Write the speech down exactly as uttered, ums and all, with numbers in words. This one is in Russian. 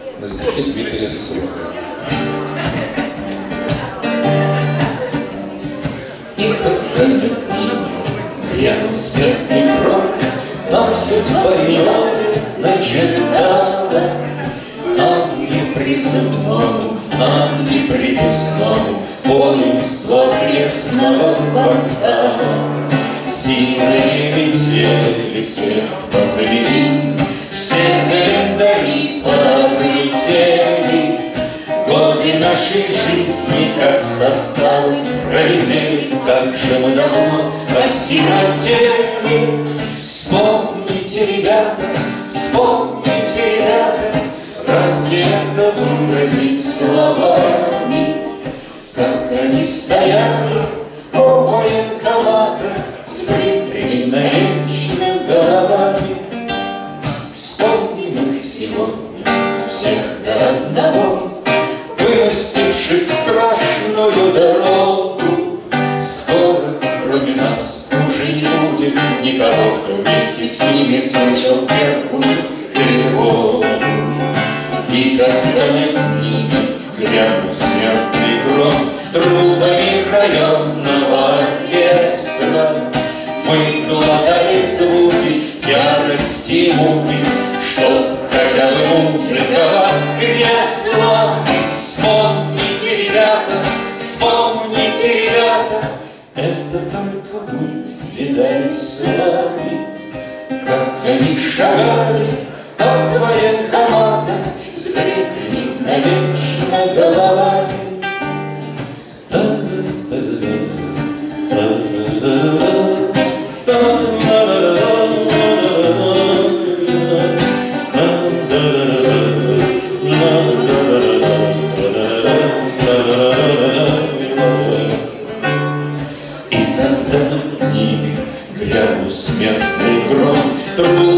на стихи Дмитрия ЧЕБОКСАРОВа. И когда над ними грянул смертный крок, нам судьба милая начертала, нам не призывному, нам не приписному воинство крестного вокала. Сильные метели свет позавели, все календари полетели, годы нашей жизни как состав пролетели, как же мы давно осиротели. Вспомните, ребята, вспомните, ребята, разве это выразить словами? Как они стояли у военкомата с бритыми навечно головами. Вспомним их сегодня, всех до одного, вымостивших страшную дорогу. Скоро, кроме нас, уже не будет никого, кто вместе с ними слышал первую тревогу. И когда над ними грянул смертный гром трубами районного оркестра, мы глотали звуки ярости и муки, чтоб хотя бы музыка воскресла. Вспомните, ребята, вспомните, ребята, это только мы видали с вами, как они шагали от военкомата с бритыми навечно головами. И когда над ними грянул смертный гром, труб